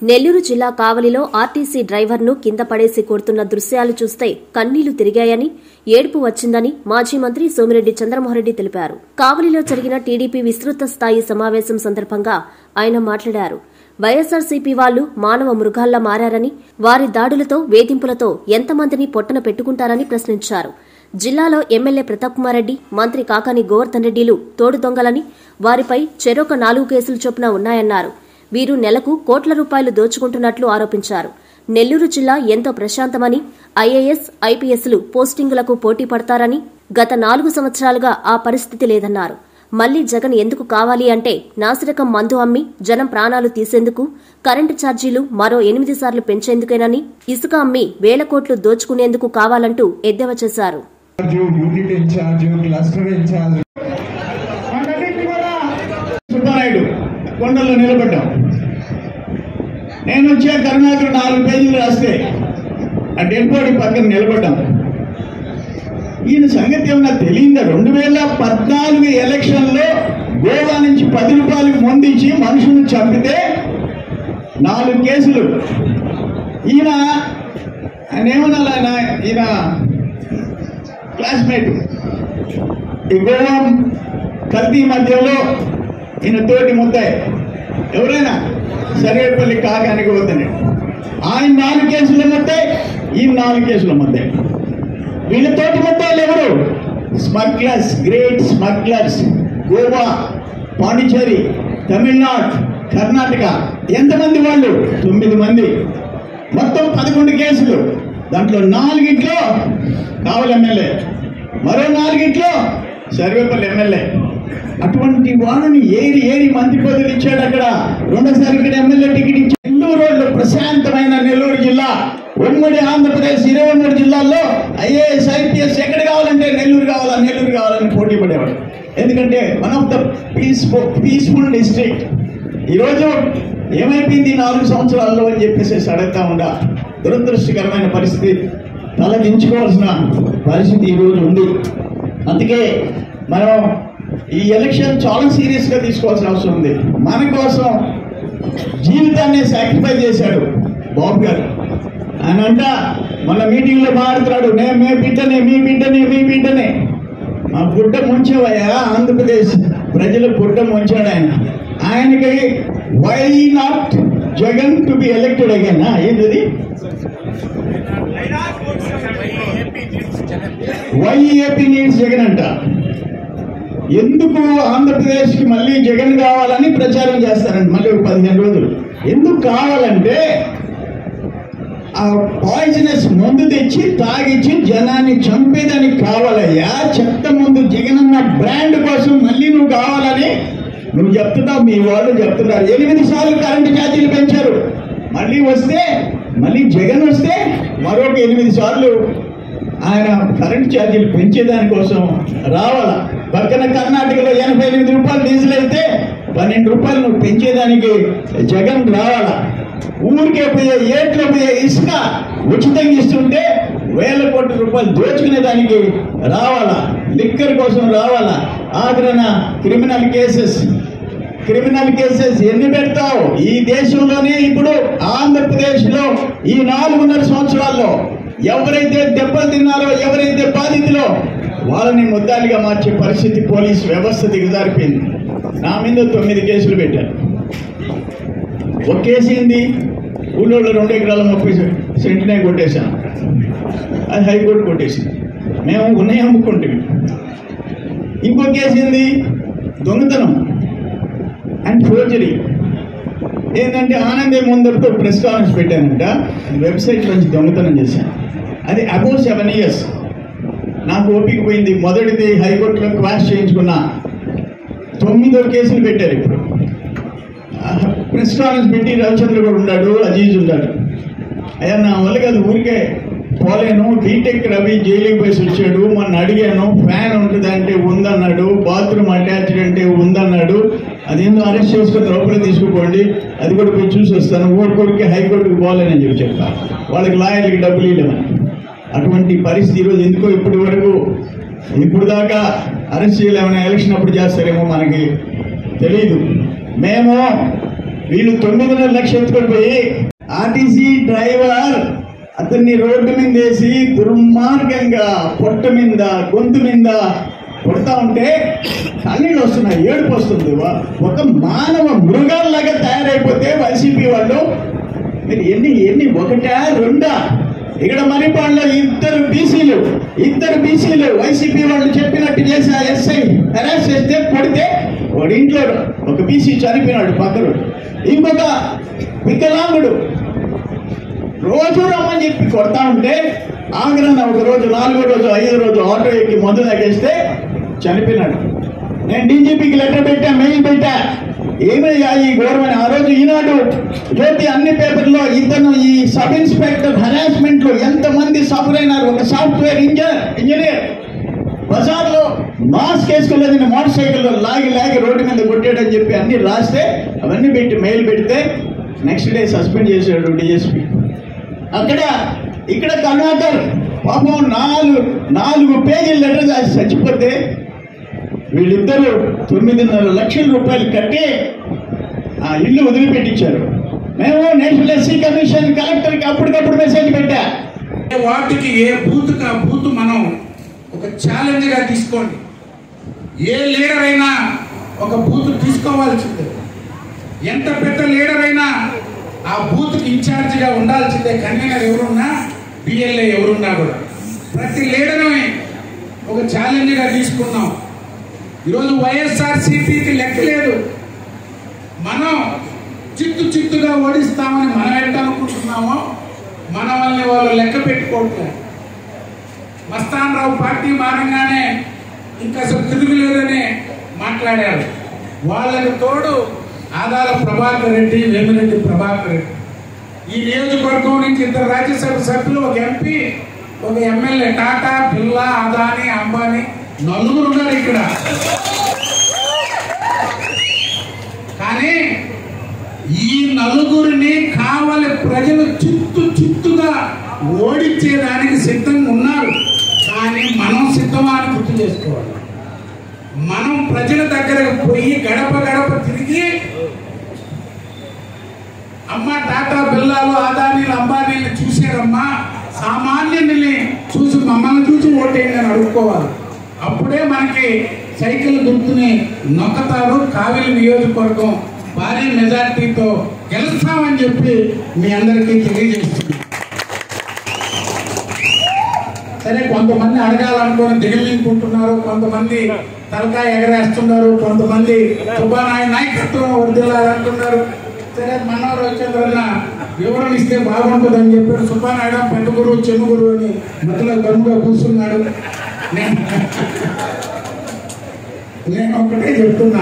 నెల్లూరు జిల్లా కావలిలో ఆర్టీసీ డ్రైవర్ను కింద పడేసి కొడుతున్న దృశ్యాలు చూస్తే కన్నీళ్లు తిరిగాయని, ఏడుపు వచ్చిందని మాజీ మంత్రి సోమిరెడ్డి చంద్రమోహన్రెడ్డి తెలిపారు. కావలిలో జరిగిన టీడీపీ విస్తృత స్థాయి సమావేశం సందర్భంగా ఆయన మాట్లాడారు. వైఎస్సార్సీపీ వాళ్లు మానవ మృగాల్లా మారారని, వారి దాడులతో, వేధింపులతో ఎంతమందిని పొట్టన పెట్టుకుంటారని ప్రశ్నించారు. జిల్లాలో ఎమ్మెల్యే ప్రతాప్ కుమార్ రెడ్డి, మంత్రి కాకాని గోవర్ధన్ రెడ్డిలు తోడు దొంగలని, వారిపై చెరొక 4 కేసులు చొప్పున ఉన్నాయన్నారు. వీరు నెలకు కోట్ల రూపాయలు దోచుకుంటున్నట్లు ఆరోపించారు. నెల్లూరు జిల్లా ఎంతో ప్రశాంతమని, ఐఏఎస్, ఐపీఎస్లు పోస్టింగులకు పోటీ పడతారని, గత 4 సంవత్సరాలుగా ఆ పరిస్థితి లేదన్నారు. మళ్లీ జగన్ ఎందుకు కావాలి అంటే నాసిరకం మందు అమ్మి జనం ప్రాణాలు తీసేందుకు, కరెంటు ఛార్జీలు మరో 8 సార్లు పెంచేందుకేనని, ఇసుక అమ్మి వేల కోట్లు దోచుకునేందుకు కావాలంటూ ఎద్దేవా చేశారు. కొండల్లో నిలబడ్డాం. నేను వచ్చే కరుణాకర్ 4 పేజీలు రాస్తే ఆ డెడ్ బాడీ పక్కన నిలబడ్డాం. ఈయన సంగతి ఏమన్నా తెలియదా? 2014 ఎలక్షన్లో గోవా నుంచి 10 రూపాయలకు ముందించి మనుషులను చంపితే 4 కేసులు. ఈయన ఏమన్నా ఈయన క్లాస్మేట్ ఈ గోవా కల్తీ మధ్యలో ఈయన తోటి ముద్దాయి ఎవరైనా సర్వేపల్లి కాకానికి పోతాడు. ఆయన 4 కేసులు ముద్దాయి, ఈయన 4 కేసులు ముద్దాయి. వీళ్ళ తోటి ముద్దాయిలు ఎవరు? Smugglers, great smugglers. Goa, Pondicherry, Tamil Nadu, Karnataka. ఎంతమంది వాళ్ళు? 9 మంది. మొత్తం 11 కేసులు. దాంట్లో 4 కావలి ఎమ్మెల్యే, మరో 4 సర్వేపల్లి ఎమ్మెల్యే. అటువంటి వాళ్ళని ఏరి మంత్రి పదవులు ఇచ్చాడు. అక్కడ రెండోసారి ఇక్కడ ఎమ్మెల్యే టికెట్ ఇచ్చాడు. నెల్లూరు రోడ్లు ప్రశాంతమైన నెల్లూరు జిల్లా, ఉమ్మడి ఆంధ్రప్రదేశ్ 23 జిల్లాల్లో ఐఏఎస్, ఐపీఎస్ ఎక్కడ కావాలంటే నెల్లూరు కావాలని పోటీ పడేవాడు. ఎందుకంటే one of the peaceful district. ఈరోజు ఏమైపోయింది 4 సంవత్సరాల్లో అని చెప్పేసి అడుగుతా ఉండా. దురదృష్టకరమైన పరిస్థితి, తలదించుకోవాల్సిన పరిస్థితి ఈరోజు ఉంది. అందుకే మనం ఈ ఎలక్షన్ చాలా సీరియస్గా తీసుకోవాల్సిన అవసరం ఉంది. మన కోసం జీవితాన్ని సాక్రిఫైస్ చేశాడు బాబు గారు. ఆయన అంట మన మీటింగ్లో మాట్లాడుతున్నాడు, మీ బిడ్డనే మా గుడ్డ ముంచేవయ్యా, ఆంధ్రప్రదేశ్ ప్రజలు గుడ్డ ముంచాడు ఆయనకి why not Jagan to be elected again. ఏంటది? వై ఏపీ నీడ్స్ జగన్ అంట. ఎందుకు ఆంధ్రప్రదేశ్కి మళ్ళీ జగన్ కావాలని ప్రచారం చేస్తారంట మళ్ళీ 15 రోజులు. ఎందుకు కావాలంటే ఆ పాయిజనస్ మందు తెచ్చి తాగిచ్చి జనాన్ని చంపేదానికి కావాలయ్యా. చెత్త ముందు జగన్ అన్న బ్రాండ్ కోసం మళ్ళీ నువ్వు కావాలని నువ్వు చెప్తున్నావు, మీ వాళ్ళు చెప్తున్నారు. 8 సార్లు కరెంటు ఛార్జీలు పెంచారు. మళ్ళీ జగన్ వస్తే మరొక 8 సార్లు ఆయన కరెంటు ఛార్జీలు పెంచేదానికోసం రావాలా. పక్కన కర్ణాటకలో 88 రూపాయలు డీజిల్ అయితే 12 రూపాయలు నువ్వు పెంచేదానికి జగన్ రావాలా. ఊరికే పోయే ఏట్లో పోయే ఇసుక ఉచితంగా ఇస్తుంటే వేల కోట్ల రూపాయలు దోచుకునేదానికి రావాలా. లిక్కర్ కోసం రావాలా. ఆఖరణ క్రిమినల్ కేసెస్ ఎన్ని పెడతావు? ఈ దేశంలోనే ఇప్పుడు ఆంధ్రప్రదేశ్లో ఈ 4.5 సంవత్సరాల్లో ఎవరైతే దెబ్బలు తిన్నారో, ఎవరైతే బాధితులో వాళ్ళని ముద్దాలిగా మార్చే పరిస్థితి పోలీసు వ్యవస్థ దిగజారిపోయింది. నా మీద 9 కేసులు పెట్టారు. ఒక కేసు ఏంది? ఊళ్ళో 2 ఎకరాల 30 సెంట్నే కొట్టేశాను. అది హైకోర్టు కొట్టేసింది. మేము ఉన్నాయి అమ్ముకుంటుంది. ఇంకో కేసు ఏంది? దొంగతనం అండ్ ఫోర్జరీ. ఏంటంటే ఆనందే ముందరితో ప్రెస్ కాన్ఫరెన్స్ పెట్టానంట, వెబ్సైట్ నుంచి దొంగతనం చేశాను. అది అబౌవ్ 7 years. నాకు ఓపిక పోయింది. మొదటిది హైకోర్టులో క్వాష్ చేయించుకున్నా. 9వ కేసులు పెట్టారు. ఇప్పుడు ప్రెస్ కాన్ఫరెన్స్ పెట్టి రవిచంద్ర కూడా ఉన్నాడు, అజీజ్ ఉన్నాడు. అయ్యా నా వల్ల కాదు, ఊరికే పోలేను. బీటెక్ రవి జైలుకి పోయి వచ్చాడు. మొన్న అడిగాను, ఫ్యాన్ ఉంటుంది అంటే ఉందన్నాడు, బాత్రూమ్ అటాచ్డ్ అంటే ఉందన్నాడు. అదేందో అరెస్ట్ చేసుకుని లోపల తీసుకుపోండి, అది కూడా పోయి చూసి వస్తాను. ఊరికొరికి హైకోర్టుకు పోలేనని చెప్తాను. వాళ్ళకి లాయర్లకి డబ్బులు ఇవ్వమని. అటువంటి పరిస్థితి ఈరోజు ఎందుకో ఇప్పుడు దాకా అరెస్ట్ చేయలేమన్నా, ఎలక్షన్ అప్పుడు చేస్తారేమో మనకి తెలియదు. మేము వీళ్ళు 9.5 లక్షలు ఎత్తుకొని పోయి ఆర్టీసీ డ్రైవర్ అతన్ని రోడ్డు మీద వేసి దుర్మార్గంగా పొట్ట మీద గొంతు మీద కొడతా ఉంటే కన్నీళ్ళు వస్తున్నాయి, ఏడుపు వస్తుంది. ఒక మానవ మృగాల్లాగా తయారైపోతే వైసీపీ వాళ్ళు మీరు ఎన్ని ఒకటా రెండా? ఇక్కడ మరిపాడులో ఇద్దరు బీసీలు వైసీపీ వాళ్ళు చెప్పినట్టు చేసి ఆ ఎస్ఐ హెరాస్ చేస్తే కొడితే వాడి ఇంట్లో ఒక బీసీ చనిపోయినాడు, పక్కన ఇంకొక వికలాంగుడు రోజు రమ్మని చెప్పి కొడతా ఉంటే ఆగ్రహం ఒక రోజు 4వ రోజు 5వ రోజు ఆటో ఎక్కి మందు తాగేస్తే చనిపోయినాడు. నేను డీజీపీకి లెటర్ పెట్టా, మెయిల్ పెట్టా, ఏమయ్యా ఈ గవర్నమెంట్? ఆ రోజు ఈనాడు జ్యోతి అన్ని పేపర్లో ఇతను ఈ సబ్ ఇన్స్పెక్టర్ హెరాస్మెంట్ లో ఎంతమంది సఫర్ అయినారు. ఒక సాఫ్ట్వేర్ ఇంజనీర్ బజార్లో మాస్క్ వేసుకోలేదని మోటార్ సైకిల్లో లాగి రోడ్డు మీద కొట్టాడని చెప్పి అన్ని రాస్తే అవన్నీ పెట్టి మెయిల్ పెడితే నెక్స్ట్ డే సస్పెండ్ చేశాడు డిఎస్పీ. ఇక్కడ కరుణాకర్ పాపం 4 పేజీల లెటర్ రాసి చచ్చిపోతే వీళ్ళిద్దరూ 9.5 లక్షల రూపాయలు కట్టి ఆ ఇల్లు వదిలిపెట్టించారు. మేము నేషనల్ ఎస్సీ కమిషన్ కలెక్టర్కి అప్పటికప్పుడు మెసేజ్ పెట్టా. వాటికి ఏ బూత్కి ఆ బూత్ మనం ఒక ఛాలెంజ్గా తీసుకోండి. ఏ లీడర్ అయినా ఒక బూత్ తీసుకోవాల్సిందే. ఎంత పెద్ద లీడర్ అయినా ఆ బూత్కి ఇన్ఛార్జిగా ఉండాల్సిందే. కన్వీనర్ ఎవరున్నా, బిఎల్ఏ ఎవరున్నా కూడా ప్రతి లీడర్ని ఒక ఛాలెంజ్గా తీసుకున్నాం. ఈరోజు వైఎస్ఆర్సీపీకి లెక్కలేదు. మనం చిత్తుగా ఓడిస్తామని మనం ఎంత అనుకుంటున్నామో మన వాళ్ళని వాళ్ళు లెక్క పెట్టుకోవట్లేదు. మస్తాన్ రావు పార్టీ మారంగానే ఇంకా అసలు తిరుగులేదని మాట్లాడారు. వాళ్ళకి తోడు ఆదాల ప్రభాకర్ రెడ్డి, వేమిరెడ్డి ప్రభాకర్ రెడ్డి. ఈ నియోజకవర్గం నుంచి 2 రాజ్యసభ సభ్యులు, ఒక ఎంపీ, ఒక ఎమ్మెల్యే. టాటా, బిర్లా, అదానీ, అంబానీ 4 ఉన్నారు ఇక్కడ. కానీ ఈ 4 కావలి ప్రజలు చిత్తుగా ఓడించేదానికి సిద్ధంగా ఉన్నారు. కానీ మనం సిద్ధమా అని గుర్తు చేసుకోవాలి. మనం ప్రజల దగ్గరకు పోయి గడప తిరిగి అమ్మ టాటా, బిర్లాలు, అదానీలు, అంబానీలు చూసారమ్మా, సామాన్యుల్ని చూసి మమ్మల్ని చూసి ఓటేయండి అని అడుక్కోవాలి. అప్పుడే మనకి సైకిల్ గుర్తుని నొక్కతారు. కావిలి నియోజకవర్గం భారీ మెజార్టీతో గెలుస్తామని చెప్పి మీ అందరికీ తెలియజేస్తుంది. సరే, కొంతమంది అడగాలనుకుని దిగులించుకుంటున్నారు, కొంతమంది తలకాయ ఎగరేస్తున్నారు, కొంతమంది సుబ్బానాయుడు నాయకత్వం వర్దిల్లాలంటున్నారు. సరే, మనోహర్ రవిచంద్రన్న వివరణ ఇస్తే బాగుంటుందని చెప్పారు. సుబ్బానాయుడు పెద్ద గురువు, చిన్న గురువు అని మధ్యలో గమ్ముగా కూర్చున్నాడు. నేను ఒకటే చెప్తున్నా,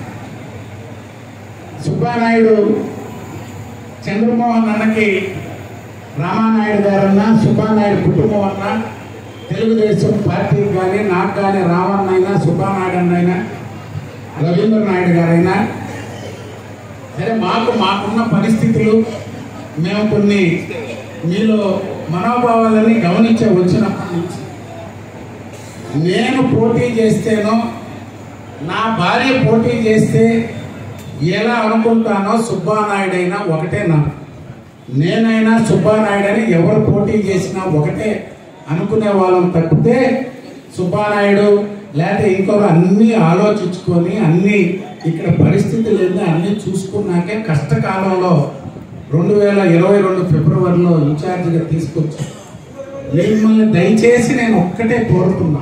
సుబ్బానాయుడు చంద్రమోహన్ అన్నకి రామానాయుడు గారన్నా, సుబ్బానాయుడు కుటుంబం అన్నా, తెలుగుదేశం పార్టీకి కానీ, నాకు కానీ రామన్న అయినా, సుబ్బానాయుడు అన్నైనా, రవీంద్ర నాయుడు గారైనా సరే, మాకున్న పరిస్థితులు మేము కొన్ని మీలో మనోభావాలని గమనించే వచ్చినప్పటి నుంచి నేను పోటీ చేస్తేనో, నా భార్య పోటీ చేస్తే ఎలా అనుకుంటానో సుబ్బానాయుడు అయినా ఒకటే. నేనైనా సుబ్బానాయుడు అని ఎవరు పోటీ చేసినా ఒకటే అనుకునే వాళ్ళని తప్పితే సుబ్బానాయుడు లేకపోతే ఇంకొక అన్నీ ఆలోచించుకొని అన్నీ ఇక్కడ పరిస్థితులు ఏందో అన్నీ చూసుకున్నాకే కష్టకాలంలో 2022 ఫిబ్రవరిలో ఇన్ఛార్జిగా తీసుకొచ్చి మిమ్మల్ని దయచేసి నేను ఒక్కటే కోరుతున్నా,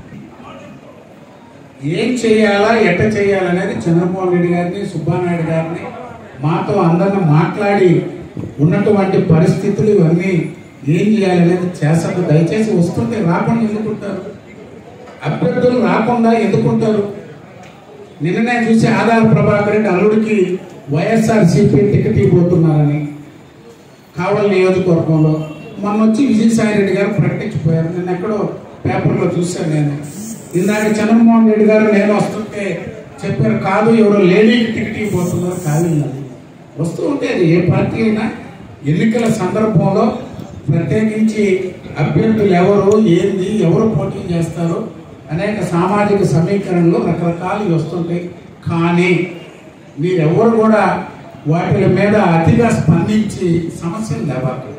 ఏం చేయాలా, ఎట్ట చేయాలనేది చంద్రమోహన్ రెడ్డి గారిని, సుబ్బానాయుడు గారిని మాతో అందరిని మాట్లాడి ఉన్నటువంటి పరిస్థితులు ఇవన్నీ ఏం చేయాలనేది చేస్తారు. దయచేసి వస్తుంటే రాకుండా ఎందుకుంటారు? అభ్యర్థులు రాకుండా ఎందుకుంటారు? నిన్ననే చూసి ఆదాల ప్రభాకర్ రెడ్డి అల్లుడికి వైఎస్ఆర్సీపీ టికెట్ ఇవ్వబోతున్నారని కావలి నియోజకవర్గంలో మొన్న వచ్చి విజయసాయి రెడ్డి గారు ప్రకటించిపోయారు. నేను ఎక్కడో పేపర్లో చూశాను. నేను ఇందాక చంద్రమోహన్ రెడ్డి గారు నేను వస్తుంటే చెప్పారు, కాదు ఎవరో లేడీకి టికెట్ ఇవ్వబోతున్నారు. కాదు, వస్తూ ఉంటే అది ఏ పార్టీ అయినా ఎన్నికల సందర్భంలో ప్రత్యేకించి అభ్యర్థులు ఎవరు, ఏంది, ఎవరు పోటీ చేస్తారు అనేక సామాజిక సమీకరణలు రకరకాలు వస్తుంటాయి. కానీ మీరెవరు కూడా వాటి మీద అతిగా స్పందించి సమస్యలు లేవాలి.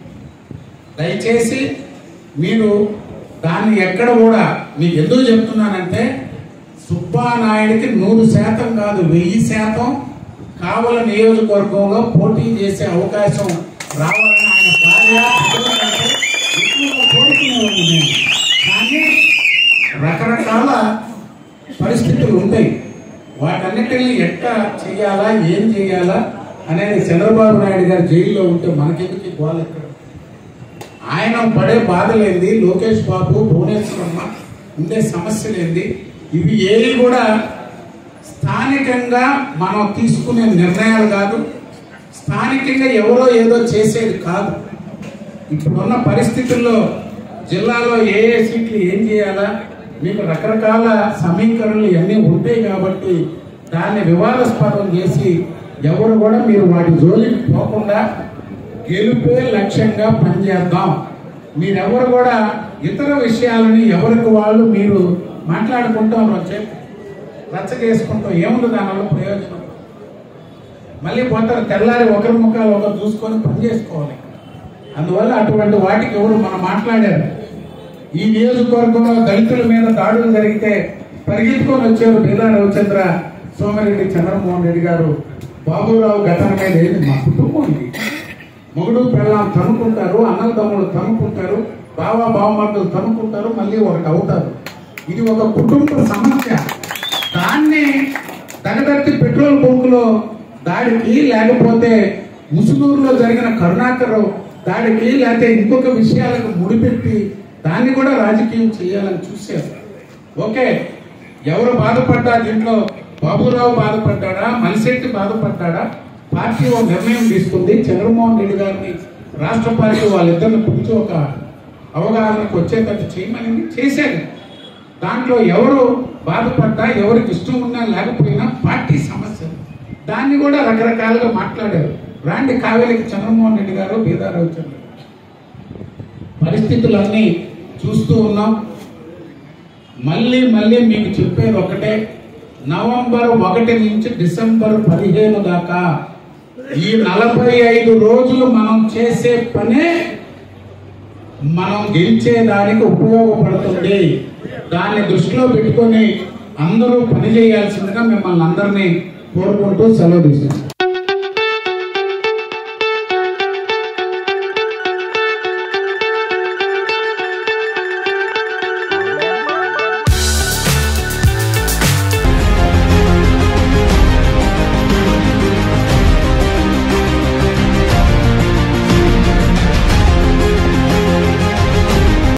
దయచేసి మీరు దాన్ని ఎక్కడ కూడా మీకు ఎందుకు చెప్తున్నానంటే సుబ్బానాయుడికి 100% కాదు 1000% కావల నియోజకవర్గంలో పోటీ చేసే అవకాశం రావాలని ఆయన భార్య ఎక్కువగా కోరుకునేవాడిని నేను. కానీ రకరకాల పరిస్థితులు ఉంటాయి. వాటన్నిటిని ఎట్లా చేయాలా, ఏం చేయాలా అనేది చంద్రబాబు నాయుడు గారు జైల్లో ఉంటే మనకెందుకు గోల ఎక్కడ? ఆయన పడే బాధలేంది, లోకేష్ బాబు, భువనేశ్వరమ్మ ఉండే సమస్యలేంది, ఇవి ఏవి కూడా స్థానికంగా మనం తీసుకునే నిర్ణయాలు కాదు, స్థానికంగా ఎవరో ఏదో చేసేది కాదు. ఇప్పుడున్న పరిస్థితుల్లో జిల్లాలో ఏ సీట్లు ఏం చేయాలా, మీకు రకరకాల సమీకరణలు ఇవన్నీ ఉంటాయి కాబట్టి దాన్ని వివాదాస్పదం చేసి ఎవరు కూడా మీరు వాటి జోలికి పోకుండా గెలుపే లక్ష్యంగా పనిచేద్దాం. మీరెవరు కూడా ఇతర విషయాలని ఎవరికి వాళ్ళు మీరు మాట్లాడుకుంటాం రచ్చ చేసుకుంటాం, ఏముంది దానివల్ల ప్రయోజనం? మళ్ళీ పోతారు, తెల్లారి ఒకరి ముఖాలు ఒకరు చూసుకొని పని చేసుకోవాలి. అందువల్ల అటువంటి వాటికి ఎవరు మనం మాట్లాడారు. ఈ నియోజకవర్గంలో దళితుల మీద దాడులు జరిగితే పరిగెత్తుకొని వచ్చారు బీదా రవిచంద్ర, సోమిరెడ్డి, చంద్రమోహన్ రెడ్డి గారు. బాబురావు ఘటన మీద ఏంటి? మా కుటుంబం ఇది. మొగుడు పిల్లలు తనుకుంటారు, అన్నదమ్ములు తనుకుంటారు, బావమరుదులు తనుకుంటారు, మళ్ళీ ఒకటి అవుతారు. ఇది ఒక కుటుంబ సమస్య. దాన్ని తగదర్తి పెట్రోల్ బంకులో దాడికి, లేకపోతే ముసునూరులో జరిగిన కరుణాకర్ దాడికి, లేకపోతే ఇంకొక విషయాలకు ముడిపెట్టి దాన్ని కూడా రాజకీయం చేయాలని చూశారు. ఓకే, ఎవరు బాధపడ్డా దీంట్లో? బాబురావు బాధపడ్డా, మలిశెట్టి బాధపడ్డా? పార్టీ ఒక నిర్ణయం తీసుకుంది. చంద్రమోహన్ రెడ్డి గారిని రాష్ట్ర పార్టీ వాళ్ళిద్దరిని పిలిచి ఒక అవగాహనకు వచ్చేటట్టు చేయమని చేశారు. దాంట్లో ఎవరు బాధపడ్డా, ఎవరికి ఇష్టం ఉన్నా లేకపోయినా పార్టీ సమస్య, దాన్ని కూడా రకరకాలుగా మాట్లాడారు. రాండి కావేరికి చంద్రమోహన్ రెడ్డి గారు, బీదా రవిచంద్ర. పరిస్థితులన్నీ చూస్తూ ఉన్నాం. మళ్ళీ మీకు చెప్పేది ఒకటే, నవంబర్ 1 నుంచి డిసెంబర్ 15 దాకా ఈ 45 రోజులు మనం చేసే పనే మనం గెలిచేదానికి ఉపయోగపడుతుంది. దాన్ని దృష్టిలో పెట్టుకొని అందరూ పని చేయాల్సిందిగా మిమ్మల్ని అందరినీ కోరుకుంటూ సెలవు తీసుకుంటాం.